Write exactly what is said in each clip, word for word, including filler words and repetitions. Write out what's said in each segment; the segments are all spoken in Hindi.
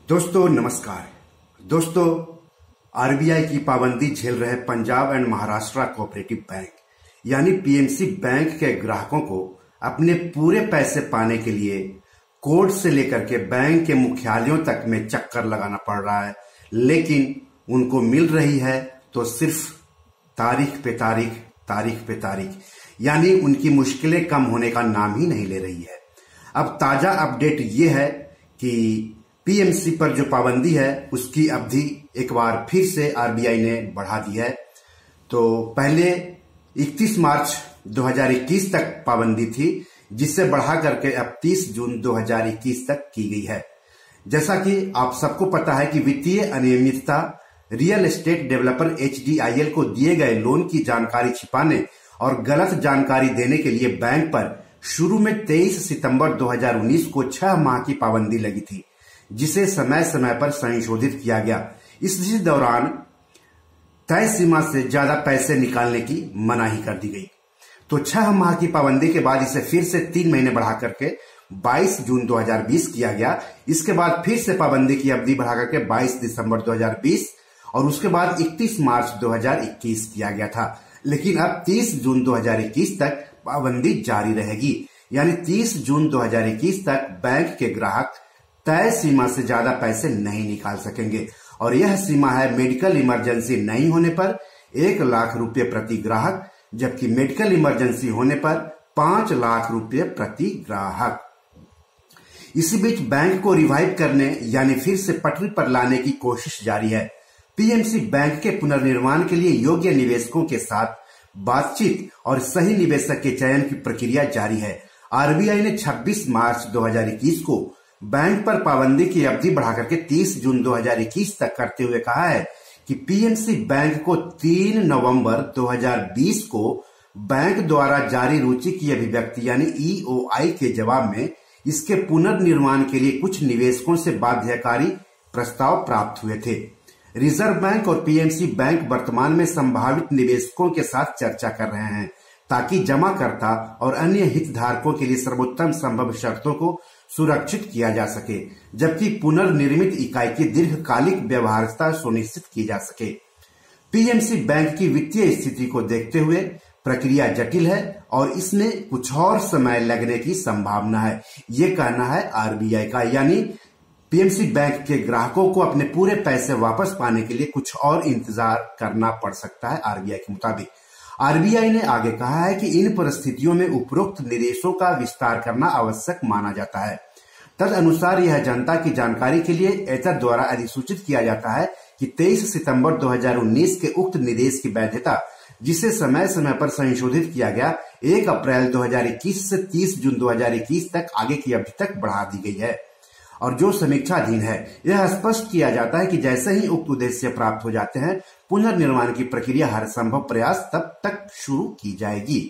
दोस्तों नमस्कार। दोस्तों, आरबीआई की पाबंदी झेल रहे Punjab and Maharashtra cooperative bank यानी पीएमसी बैंक के ग्राहकों को अपने पूरे पैसे पाने के लिए कोर्ट से लेकर के बैंक के मुख्यालयों तक में चक्कर लगाना पड़ रहा है, लेकिन उनको मिल रही है तो सिर्फ तारीख पे तारीख तारीख पे तारीख, यानी उनकी मुश्किलें कम होने का नाम ही नहीं ले रही है। अब ताजा अपडेट ये है कि पीएमसी पर जो पाबंदी है उसकी अवधि एक बार फिर से आरबीआई ने बढ़ा दी है। तो पहले इकतीस मार्च दो हज़ार इक्कीस तक पाबंदी थी, जिससे बढ़ा करके अब तीस जून दो हज़ार इक्कीस तक की गई है। जैसा कि आप सबको पता है कि वित्तीय अनियमितता रियल एस्टेट डेवलपर एचडीआईएल को दिए गए लोन की जानकारी छिपाने और गलत जानकारी देने के लिए बैंक पर शुरू में तेईस सितंबर दो हज़ार उन्नीस को छह माह की पाबंदी लगी थी, जिसे समय समय पर संशोधित किया गया। इसी दौरान तय सीमा से ज्यादा पैसे निकालने की मनाही कर दी गई। तो छह माह की पाबंदी के बाद इसे फिर से तीन महीने बढ़ा करके बाईस जून दो हज़ार बीस किया गया। इसके बाद फिर से पाबंदी की अवधि बढ़ा करके बाईस दिसंबर दो हज़ार बीस और उसके बाद इकतीस मार्च दो हज़ार इक्कीस किया गया था। लेकिन अब तीस जून दो हज़ार इक्कीस तक पाबंदी जारी रहेगी, यानी तीस जून दो हज़ार इक्कीस तक बैंक के ग्राहक तय सीमा से ज्यादा पैसे नहीं निकाल सकेंगे। और यह सीमा है मेडिकल इमरजेंसी नहीं होने पर एक लाख रुपए प्रति ग्राहक, जबकि मेडिकल इमरजेंसी होने पर पांच लाख रुपए प्रति ग्राहक। इसी बीच बैंक को रिवाइव करने यानी फिर से पटरी पर लाने की कोशिश जारी है। पीएमसी बैंक के पुनर्निर्माण के लिए योग्य निवेशकों के साथ बातचीत और सही निवेशक के चयन की प्रक्रिया जारी है। आरबीआई ने छब्बीस मार्च दो हज़ार इक्कीस को बैंक पर पाबंदी की अवधि बढ़ाकर के तीस जून दो हज़ार इक्कीस तक करते हुए कहा है कि पीएमसी बैंक को तीन नवंबर दो हज़ार बीस को बैंक द्वारा जारी रुचि की अभिव्यक्ति यानी ईओआई के जवाब में इसके पुनर्निर्माण के लिए कुछ निवेशकों से बाध्यकारी प्रस्ताव प्राप्त हुए थे। रिजर्व बैंक और पीएमसी बैंक वर्तमान में संभावित निवेशकों के साथ चर्चा कर रहे हैं, ताकि जमाकर्ता और अन्य हितधारकों के लिए सर्वोत्तम संभव शर्तों को सुरक्षित किया जा सके, जबकि पुनर्निर्मित इकाई की दीर्घकालिक व्यवहार्यता सुनिश्चित की जा सके। पीएमसी बैंक की वित्तीय स्थिति को देखते हुए प्रक्रिया जटिल है और इसमें कुछ और समय लगने की संभावना है, ये कहना है आरबीआई का। यानी पीएमसी बैंक के ग्राहकों को अपने पूरे पैसे वापस पाने के लिए कुछ और इंतजार करना पड़ सकता है। आरबीआई के मुताबिक आरबीआई ने आगे कहा है कि इन परिस्थितियों में उपरोक्त निर्देशों का विस्तार करना आवश्यक माना जाता है। तदनुसार यह जनता की जानकारी के लिए एचआर द्वारा अधिसूचित किया जाता है कि तेईस सितंबर दो हज़ार उन्नीस के उक्त निर्देश की वैधता, जिसे समय समय पर संशोधित किया गया, एक अप्रैल दो हज़ार इक्कीस से तीस जून दो हज़ार इक्कीस तक आगे की अवधि तक बढ़ा दी गई है। और जो समीक्षाधीन है, यह स्पष्ट किया जाता है कि जैसे ही उक्त उद्देश्य प्राप्त हो जाते हैं, पुनर्निर्माण की प्रक्रिया हर संभव प्रयास तब तक शुरू की जाएगी।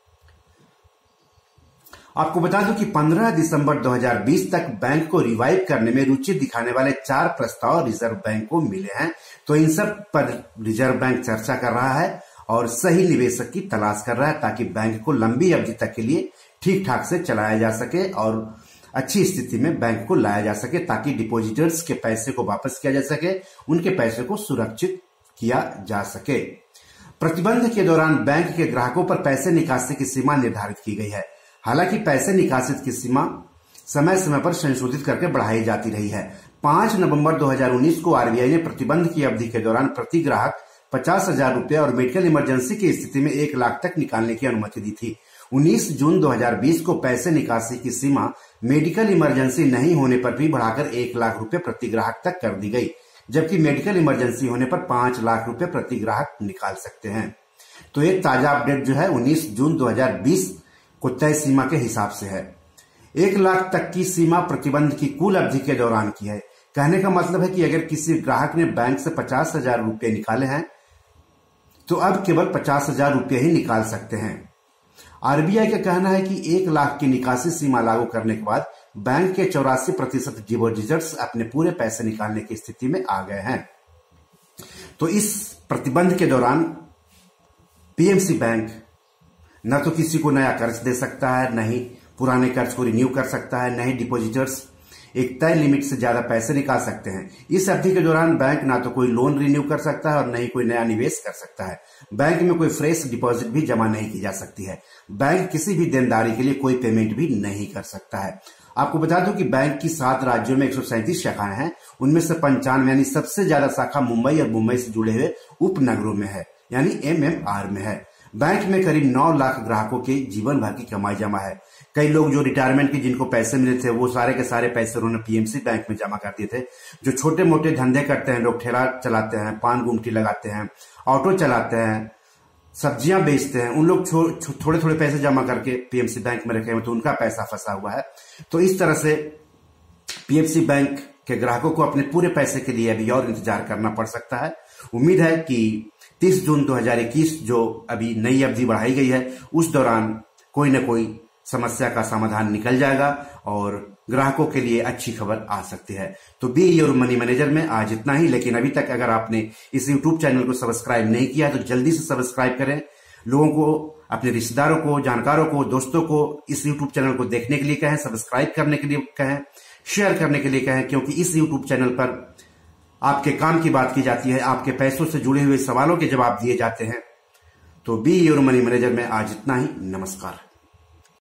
आपको बता दूं कि पंद्रह दिसंबर दो हज़ार बीस तक बैंक को रिवाइव करने में रुचि दिखाने वाले चार प्रस्ताव रिजर्व बैंक को मिले हैं। तो इन सब पर रिजर्व बैंक चर्चा कर रहा है और सही निवेशक की तलाश कर रहा है, ताकि बैंक को लंबी अवधि तक के लिए ठीक ठाक से चलाया जा सके और अच्छी स्थिति में बैंक को लाया जा सके, ताकि डिपॉजिटर्स के पैसे को वापस किया जा सके, उनके पैसे को सुरक्षित किया जा सके। प्रतिबंध के दौरान बैंक के ग्राहकों पर पैसे निकासी की सीमा निर्धारित की गई है। हालांकि पैसे निकासी की सीमा समय समय पर संशोधित करके बढ़ाई जाती रही है। पांच नवंबर दो हज़ार उन्नीस को आरबीआई ने प्रतिबंध की अवधि के दौरान प्रति ग्राहक पचास हजार रुपए और मेडिकल इमरजेंसी की स्थिति में एक लाख तक निकालने की अनुमति दी थी। उन्नीस जून दो हज़ार बीस को पैसे निकासी की सीमा मेडिकल इमरजेंसी नहीं होने पर भी बढ़ाकर एक लाख रुपए प्रति ग्राहक तक कर दी गई, जबकि मेडिकल इमरजेंसी होने पर पांच लाख रुपए प्रति ग्राहक निकाल सकते हैं। तो एक ताजा अपडेट जो है उन्नीस जून दो हज़ार बीस को तय सीमा के हिसाब से है। एक लाख तक की सीमा प्रतिबंध की कुल अवधि के दौरान की है। कहने का मतलब है कि अगर किसी ग्राहक ने बैंक से पचास हजार रुपये निकाले हैं तो अब केवल पचास हजार रुपये ही निकाल सकते हैं। आरबीआई का कहना है कि एक लाख की निकासी सीमा लागू करने के बाद बैंक के चौरासी प्रतिशत डिपॉजिटर्स अपने पूरे पैसे निकालने की स्थिति में आ गए हैं। तो इस प्रतिबंध के दौरान पीएमसी बैंक न तो किसी को नया कर्ज दे सकता है, न ही पुराने कर्ज को रिन्यू कर सकता है, न ही डिपॉजिटर्स एक तय लिमिट से ज्यादा पैसे निकाल सकते हैं। इस अवधि के दौरान बैंक ना तो कोई लोन रिन्यू कर सकता है और न ही कोई नया निवेश कर सकता है। बैंक में कोई फ्रेश डिपॉजिट भी जमा नहीं की जा सकती है। बैंक किसी भी देनदारी के लिए कोई पेमेंट भी नहीं कर सकता है। आपको बता दूं कि बैंक की सात राज्यों में एक सौ सैंतीस शाखाएं हैं। उनमें से पंचानवे यानी सबसे ज्यादा शाखा मुंबई और मुंबई से जुड़े हुए उपनगरों में है, यानी एम एम आर में है। बैंक में करीब नौ लाख ग्राहकों के जीवन भर की कमाई जमा है। कई लोग जो रिटायरमेंट के जिनको पैसे मिले थे वो सारे के सारे पैसे उन्होंने पीएमसी बैंक में जमा कर दिए थे। जो छोटे मोटे धंधे करते हैं, लोग ठेला चलाते हैं, पान गुमटी लगाते हैं, ऑटो चलाते हैं, सब्जियां बेचते हैं, उन लोग थोड़े थोड़े पैसे जमा करके पीएमसी बैंक में रखे हुए तो उनका पैसा फंसा हुआ है। तो इस तरह से पीएमसी बैंक के ग्राहकों को अपने पूरे पैसे के लिए अभी और इंतजार करना पड़ सकता है। उम्मीद है कि तीस जून दो हज़ार इक्कीस जो अभी नई अवधि बढ़ाई गई है उस दौरान कोई न कोई समस्या का समाधान निकल जाएगा और ग्राहकों के लिए अच्छी खबर आ सकती है। तो बी योर मनी मैनेजर में आज इतना ही, लेकिन अभी तक अगर आपने इस यूट्यूब चैनल को सब्सक्राइब नहीं किया तो जल्दी से सब्सक्राइब करें। लोगों को, अपने रिश्तेदारों को, जानकारों को, दोस्तों को इस यूट्यूब चैनल को देखने के लिए कहें, सब्सक्राइब करने के लिए कहें, शेयर करने के लिए कहें, क्योंकि इस यूट्यूब चैनल पर आपके काम की बात की जाती है, आपके पैसों से जुड़े हुए सवालों के जवाब दिए जाते हैं। तो बी योर मनी मैनेजर में आज इतना ही। नमस्कार।